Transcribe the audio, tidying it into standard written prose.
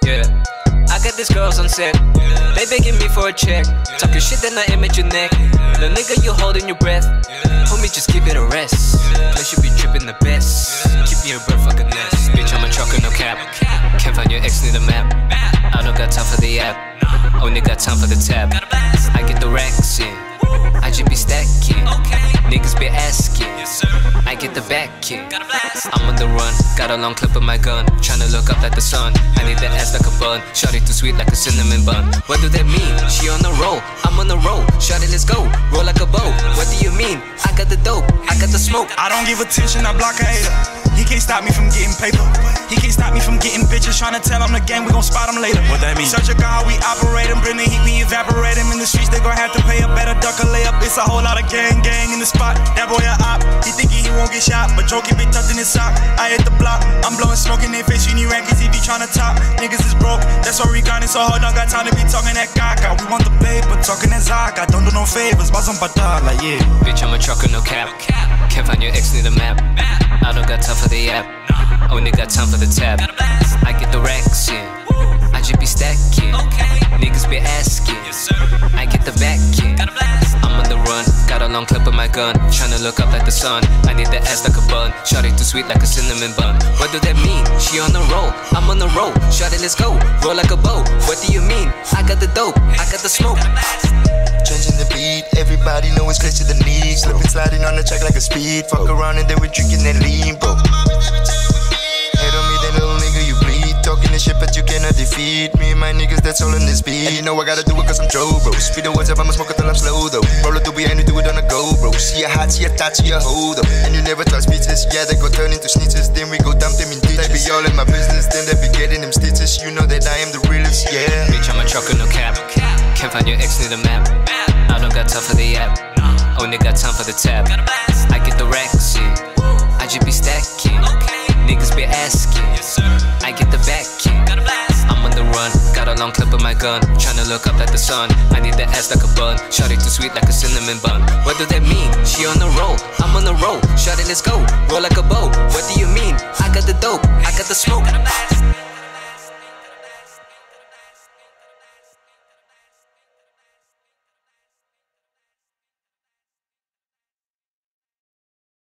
Yeah, I got these girls on set, they begging me for a check. Talking shit then I aim at your neck. Little nigga, you holding your breath. Homie, just give it a rest. Place you be tripping the best. Keep your bird fucking nest. Bitch, I'm a trucker, no cap. Can't find your ex, need a map. I don't got time for the app, only got time for the tab. I get the racks in, I just be stacking. Niggas be asking, I get the back in. I'm on the run, got a long clip of my gun. Tryna look up like the sun, I need that ass like a bun. Shawty too sweet like a cinnamon bun. What do that mean? She on the roll, I'm on the roll. Shawty, let's go, roll like a bow. What do you mean? I got the dope, I got the smoke. I don't give attention, I block a hater. He can't stop me from getting paper. He can't stop me from getting bitches. Tryna tell him the game, we gon' spot him later. What that mean? Search a car, how we operate him. Bring the heat, we evaporate him. In the streets, they gon' have to pay a better duck or layup. It's a whole lot of gang in the spot. That boy a op, he thinking he won't get shot, but Joe keep it tucked in his sock. I hit the block, I'm blowing smoke in their face. You need rankings, he be tryna top. Niggas is broke, that's why we grinding so hard. Don't got time to be talking that caca. We want the paper, talking that Zaka. Don't do no favors, bazon patar, like yeah. Bitch, I'm a trucker, no cap. Can't find your ex, need a map. I don't got time for the app, only got time for the tab. I get the racks in, I just be stacking. Niggas be asking, I get the back in. I'm on the run, got a long clip of my gun. Tryna look up like the sun, I need that ass like a bun. Shawty too sweet like a cinnamon bun. What do that mean? She on the roll, I'm on the roll. Shawty, let's go, roll like a bow. What do you mean? I got the dope, I got the smoke. Changing the beat, everybody know it's close to the knees. Slipping, sliding on the track like a speed. Fuck around and then we drinking that lean, bro. Head on me, then little nigga, you bleed. Talking this shit, but you cannot defeat me and my niggas, that's all in this beat. And you know I gotta do it cause I'm Joe, bro. Speed the words up, I'ma smoke it till I'm slow, though. Roll it through, and you do it on the go, bro. See a hot, see a touch, see a hold, though. And you never try speeches, yeah, they go turn into snitches. Then we go dump them in ditches. They be all in my business, then they be getting them stitches. You know that I am the realest, yeah. Bitch, I'm a trucker, no cap. Can't find your ex, need a map. I don't got time for the app, only got time for the tab. I get the racks in, I just be stacking. Niggas be asking, I get the back in. I'm on the run, got a long clip of my gun. Tryna look up like the sun, I need that ass like a bun. Shawty too sweet like a cinnamon bun. What do that mean? She on the roll, I'm on the roll. Shawty, let's go, roll like a bow. What do you mean? I got the dope, I got the smoke.